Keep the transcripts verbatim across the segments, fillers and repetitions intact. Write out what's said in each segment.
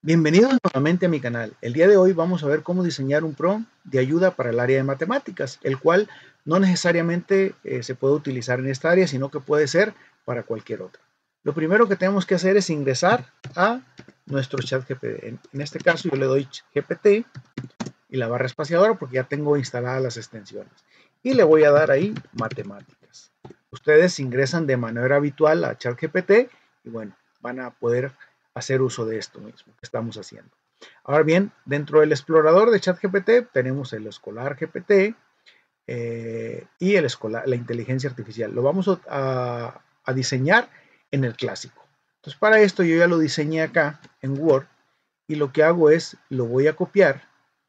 Bienvenidos nuevamente a mi canal. El día de hoy vamos a ver cómo diseñar un prompt de ayuda para el área de matemáticas, el cual no necesariamente eh, se puede utilizar en esta área, sino que puede ser para cualquier otra. Lo primero que tenemos que hacer es ingresar a nuestro chat G P T. En, en este caso yo le doy G P T y la barra espaciadora porque ya tengo instaladas las extensiones. Y le voy a dar ahí matemáticas. Ustedes ingresan de manera habitual a ChatGPT y bueno, van a poder hacer uso de esto mismo que estamos haciendo. Ahora bien, dentro del explorador de ChatGPT tenemos el escolar G P T eh, y el escolar, la inteligencia artificial. Lo vamos a, a diseñar en el clásico. Entonces para esto yo ya lo diseñé acá en Word y lo que hago es lo voy a copiar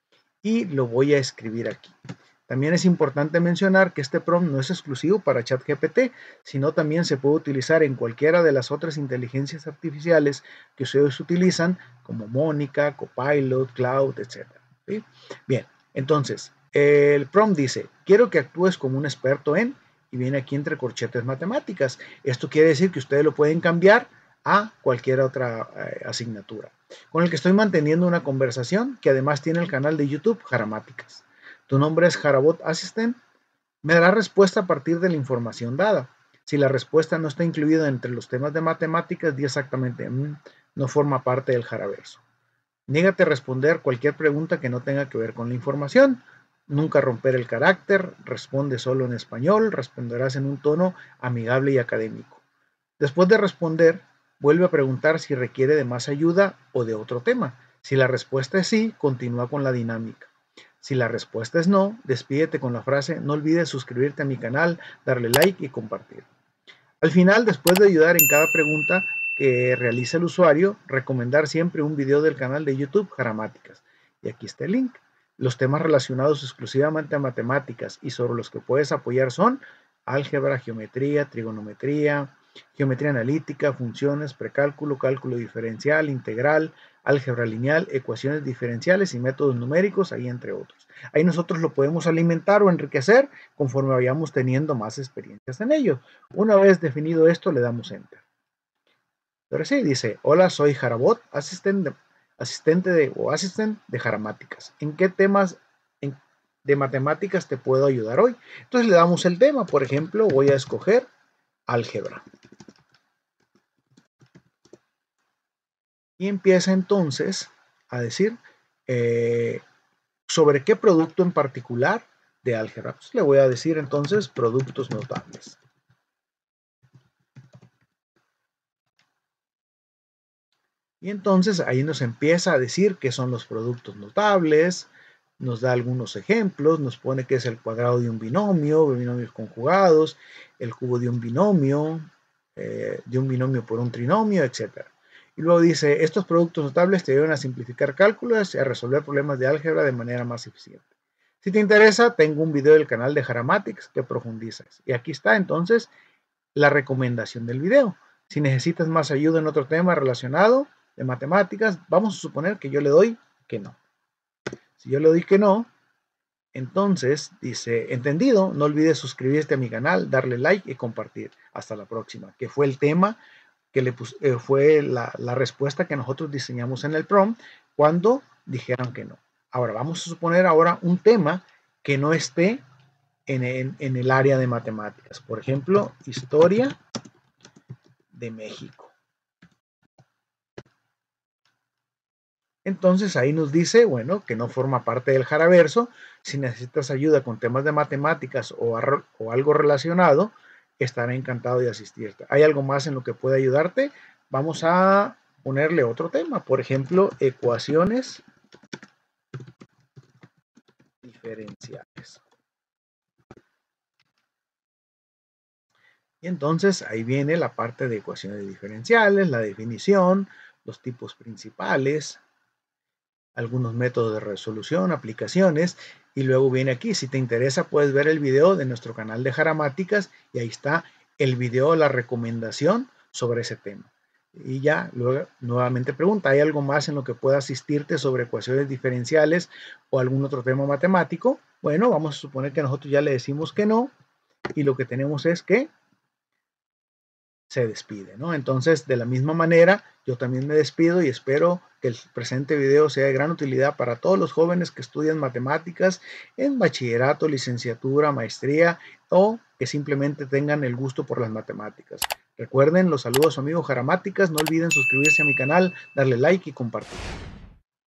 y lo voy a escribir aquí. También es importante mencionar que este prompt no es exclusivo para ChatGPT, sino también se puede utilizar en cualquiera de las otras inteligencias artificiales que ustedes utilizan, como Mónica, Copilot, Cloud, etcétera. ¿Sí? Bien, entonces, el prompt dice, quiero que actúes como un experto en, y viene aquí entre corchetes matemáticas. Esto quiere decir que ustedes lo pueden cambiar a cualquier otra eh, asignatura, con el que estoy manteniendo una conversación que además tiene el canal de YouTube Jaramáticas. Tu nombre es Jarabot Assistant. Me dará respuesta a partir de la información dada. Si la respuesta no está incluida entre los temas de matemáticas, di exactamente, mmm, no forma parte del Jaraverso. Niégate a responder cualquier pregunta que no tenga que ver con la información. Nunca romper el carácter. Responde solo en español. Responderás en un tono amigable y académico. Después de responder, vuelve a preguntar si requiere de más ayuda o de otro tema. Si la respuesta es sí, continúa con la dinámica. Si la respuesta es no, despídete con la frase, no olvides suscribirte a mi canal, darle like y compartir. Al final, después de ayudar en cada pregunta que realice el usuario, recomendar siempre un video del canal de YouTube Jaramáticas. Y aquí está el link. Los temas relacionados exclusivamente a matemáticas y sobre los que puedes apoyar son álgebra, geometría, trigonometría, geometría analítica, funciones, precálculo, cálculo diferencial, integral, álgebra lineal, ecuaciones diferenciales y métodos numéricos, ahí entre otros. Ahí nosotros lo podemos alimentar o enriquecer conforme vayamos teniendo más experiencias en ello. Una vez definido esto, le damos Enter. Pero sí, dice, hola, soy Jarabot, asistente de, asistente de, o asistente de Jaramáticas. ¿En qué temas en, de matemáticas te puedo ayudar hoy? Entonces le damos el tema. Por ejemplo, voy a escoger álgebra. Y empieza entonces a decir eh, sobre qué producto en particular de álgebra. Pues le voy a decir entonces productos notables. Y entonces ahí nos empieza a decir qué son los productos notables, nos da algunos ejemplos, nos pone que es el cuadrado de un binomio, binomios conjugados, el cubo de un binomio, eh, de un binomio por un trinomio, etcétera. Y luego dice, estos productos notables te ayudan a simplificar cálculos y a resolver problemas de álgebra de manera más eficiente. Si te interesa, tengo un video del canal de Jaramáticas que profundiza. Y aquí está entonces la recomendación del video. Si necesitas más ayuda en otro tema relacionado de matemáticas, vamos a suponer que yo le doy que no. Si yo le doy que no, entonces dice, entendido, no olvides suscribirte a mi canal, darle like y compartir. Hasta la próxima, que fue el tema que le puse, eh, fue la, la respuesta que nosotros diseñamos en el prompt cuando dijeron que no. Ahora vamos a suponer ahora un tema que no esté en, en, en el área de matemáticas. Por ejemplo, historia de México. Entonces ahí nos dice, bueno, que no forma parte del Jaraverso. Si necesitas ayuda con temas de matemáticas o, o algo relacionado, estará encantado de asistirte. ¿Hay algo más en lo que pueda ayudarte? Vamos a ponerle otro tema, por ejemplo, ecuaciones diferenciales. Y entonces ahí viene la parte de ecuaciones diferenciales, la definición, los tipos principales, algunos métodos de resolución, aplicaciones, y luego viene aquí, si te interesa puedes ver el video de nuestro canal de Jaramáticas y ahí está el video, la recomendación sobre ese tema. Y ya luego nuevamente pregunta, ¿hay algo más en lo que pueda asistirte sobre ecuaciones diferenciales o algún otro tema matemático? Bueno, vamos a suponer que nosotros ya le decimos que no y lo que tenemos es que se despide, ¿no? Entonces, de la misma manera, yo también me despido y espero que el presente video sea de gran utilidad para todos los jóvenes que estudian matemáticas en bachillerato, licenciatura, maestría o que simplemente tengan el gusto por las matemáticas. Recuerden, los saludos a su amigo Jaramáticas, no olviden suscribirse a mi canal, darle like y compartir.